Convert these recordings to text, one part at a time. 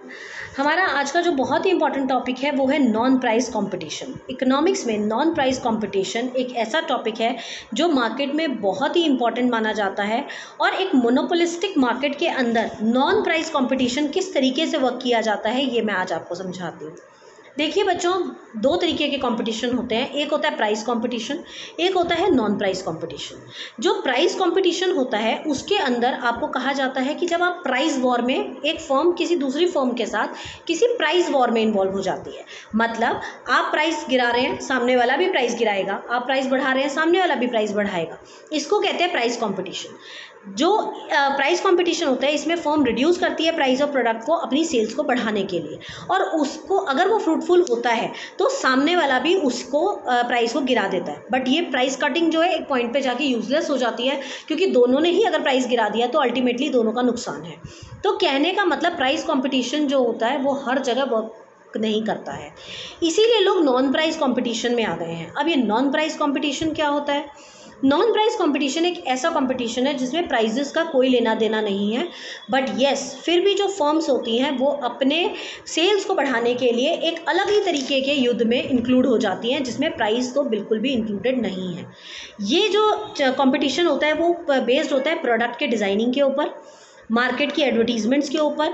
हमारा आज का जो बहुत ही इंपॉर्टेंट टॉपिक है वो है नॉन प्राइस कंपटीशन। इकोनॉमिक्स में नॉन प्राइस कंपटीशन एक ऐसा टॉपिक है जो मार्केट में बहुत ही इंपॉर्टेंट माना जाता है और एक मोनोपोलिस्टिक मार्केट के अंदर नॉन प्राइस कंपटीशन किस तरीके से वर्क किया जाता है ये मैं आज आपको समझाती हूँ। देखिए बच्चों, दो तरीके के कंपटीशन होते हैं, एक होता है प्राइस कंपटीशन, एक होता है नॉन प्राइस कंपटीशन। जो प्राइस कंपटीशन होता है उसके अंदर आपको कहा जाता है कि जब आप प्राइस वॉर में, एक फर्म किसी दूसरी फर्म के साथ किसी प्राइस वॉर में इन्वॉल्व हो जाती है, मतलब आप प्राइस गिरा रहे हैं, सामने वाला भी प्राइस गिराएगा, आप प्राइस बढ़ा रहे हैं, सामने वाला भी प्राइस बढ़ाएगा, इसको कहते हैं प्राइस कंपटीशन। जो प्राइस कंपटीशन होता है इसमें फर्म रिड्यूस करती है प्राइस ऑफ प्रोडक्ट को अपनी सेल्स को बढ़ाने के लिए, और उसको अगर वो फ्रूटफुल होता है तो सामने वाला भी उसको प्राइस को गिरा देता है। बट ये प्राइस कटिंग जो है एक पॉइंट पे जाके यूजलेस हो जाती है, क्योंकि दोनों ने ही अगर प्राइस गिरा दिया तो अल्टीमेटली दोनों का नुकसान है। तो कहने का मतलब प्राइस कंपटीशन जो होता है वो हर जगह वर्क नहीं करता है, इसीलिए लोग नॉन प्राइस कंपटीशन में आ गए हैं। अब ये नॉन प्राइस कंपटीशन क्या होता है? नॉन प्राइस कंपटीशन एक ऐसा कंपटीशन है जिसमें प्राइजेस का कोई लेना देना नहीं है, बट येस फिर भी जो फर्म्स होती हैं वो अपने सेल्स को बढ़ाने के लिए एक अलग ही तरीके के युद्ध में इंक्लूड हो जाती हैं, जिसमें प्राइस तो बिल्कुल भी इंक्लूडेड नहीं है। ये जो कंपटीशन होता है वो बेस्ड होता है प्रोडक्ट के डिज़ाइनिंग के ऊपर, मार्केट की एडवर्टीजमेंट्स के ऊपर,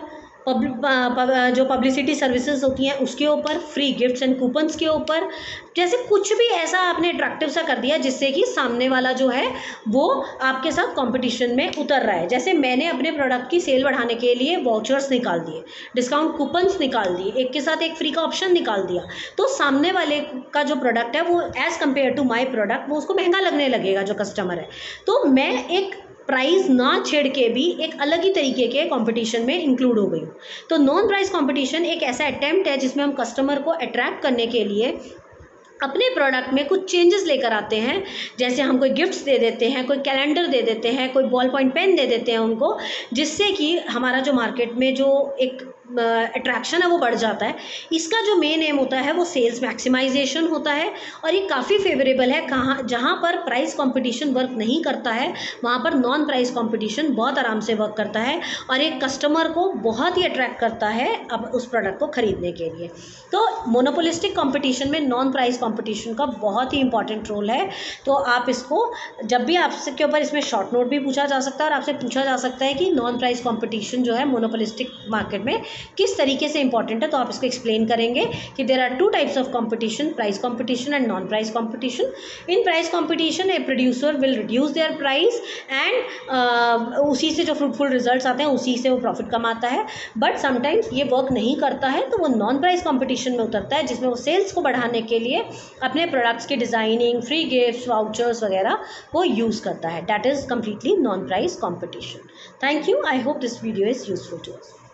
जो पब्लिसिटी सर्विसेज होती हैं उसके ऊपर, फ्री गिफ्ट्स एंड कूपन्स के ऊपर, जैसे कुछ भी ऐसा आपने अट्रैक्टिव सा कर दिया जिससे कि सामने वाला जो है वो आपके साथ कंपटीशन में उतर रहा है। जैसे मैंने अपने प्रोडक्ट की सेल बढ़ाने के लिए वाउचर्स निकाल दिए, डिस्काउंट कूपन्स निकाल दिए, एक के साथ एक फ्री का ऑप्शन निकाल दिया, तो सामने वाले का जो प्रोडक्ट है वो as compare to my product वो उसको महंगा लगने लगेगा जो कस्टमर है। तो मैं एक प्राइस ना छेड़ के भी एक अलग ही तरीके के कंपटीशन में इंक्लूड हो गई हूँ। तो नॉन प्राइस कंपटीशन एक ऐसा अटेम्प्ट है जिसमें हम कस्टमर को अट्रैक्ट करने के लिए अपने प्रोडक्ट में कुछ चेंजेस लेकर आते हैं। जैसे हम कोई गिफ्ट्स दे देते हैं, कोई कैलेंडर दे देते हैं, कोई बॉल पॉइंट पेन दे देते हैं उनको, जिससे कि हमारा जो मार्केट में जो एक अट्रैक्शन है वो बढ़ जाता है। इसका जो मेन एम होता है वो सेल्स मैक्सिमाइजेशन होता है, और ये काफ़ी फेवरेबल है कहाँ जहाँ पर प्राइस कंपटीशन वर्क नहीं करता है वहाँ पर नॉन प्राइस कंपटीशन बहुत आराम से वर्क करता है और एक कस्टमर को बहुत ही अट्रैक्ट करता है अब उस प्रोडक्ट को खरीदने के लिए। तो मोनोपोलिस्टिक कंपटीशन में नॉन प्राइस कंपटीशन का बहुत ही इंपॉर्टेंट रोल है। तो आप इसको जब भी आपसे के ऊपर इसमें शॉर्ट नोट भी पूछा जा सकता है और आपसे पूछा जा सकता है कि नॉन प्राइस कंपटीशन जो है मोनोपोलिस्टिक मार्केट में किस तरीके से इंपॉर्टेंट है, तो आप इसको एक्सप्लेन करेंगे कि there are two types of competition, price competition and non price competition. In price competition a producer will reduce their price and उसी से जो फ्रूटफुल रिजल्ट्स आते हैं उसी से वो प्रॉफिट कमाता है। बट समटाइम्स ये वर्क नहीं करता है तो वो नॉन प्राइस कंपटीशन में उतरता है, जिसमें वो सेल्स को बढ़ाने के लिए अपने प्रोडक्ट्स की डिज़ाइनिंग, फ्री गिफ्ट्स, वाउचर्स वगैरह वो यूज़ करता है। That is completely non price competition. Thank you. I hope this video is useful to us.